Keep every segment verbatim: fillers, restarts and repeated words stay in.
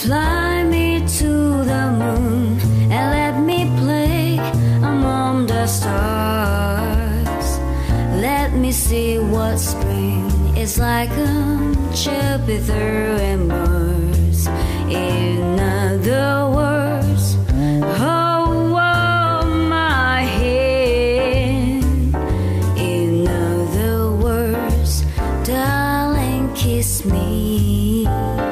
Fly me to the moon and let me play among the stars. Let me see what spring is like on Jupiter and Mars. In other words, hold my hand. In other words, darling, kiss me.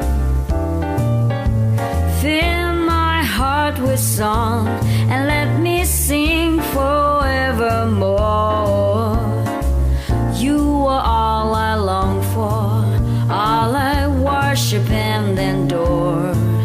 Fill my heart with song and let me sing forevermore. You are all I long for, all I worship and adore.